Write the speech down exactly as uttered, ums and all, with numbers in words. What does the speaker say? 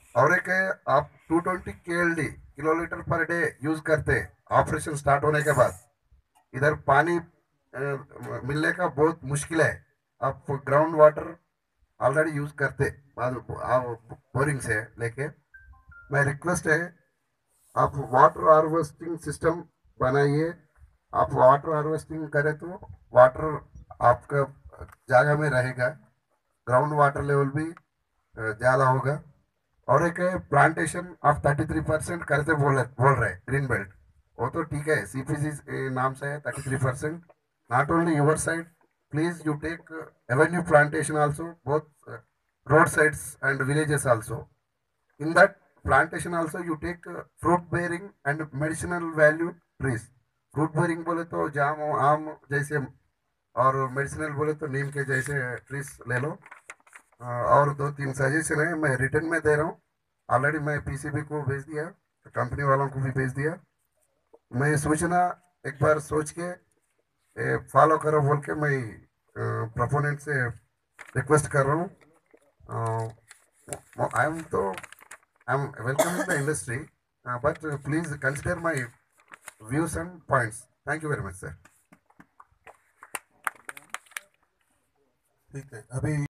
और एक है आप two twenty K L D kilo litre per day use करते ऑपरेशन स्टार्ट होने के बाद। इधर पानी अ, मिलने का बहुत मुश्किल है। आप ग्राउंड वाटर ऑलरेडी यूज करते बोरिंग से लेके। मैं रिक्वेस्ट है आप वाटर हार्वेस्टिंग सिस्टम बनाइए। आप वाटर हार्वेस्टिंग करें तो वाटर आपका जगह में रहेगा, ग्राउंड वाटर लेवल भी अ, ज्यादा होगा। और एक है plantation of thirty three percent करते बोल बोल रहे ग्रीन बेल्ट। वो तो ठीक है, सी पी सी नाम से है thirty three percent. Not only your side, please you take avenue plantation also both road sides and villages also. In that plantation also you take uh, fruit bearing and medicinal value trees. Fruit bearing बोले तो जाम आम जैसे, और medicinal बोले तो नीम के जैसे trees ले लो। अ, और दो तीन सजेशन है मैं रिटर्न में दे रहा हूँ। ऑलरेडी मैं पी सी बी को भेज दिया, कंपनी वालों को भी भेज दिया। मैं सूचना एक बार सोच के फॉलो करो बोल के मैं प्रोपोनेंट से रिक्वेस्ट कर रहा हूँ। आई एम तो I am welcoming the industry, but please consider my views and points. Thank you very much sir. ठीक है, अभी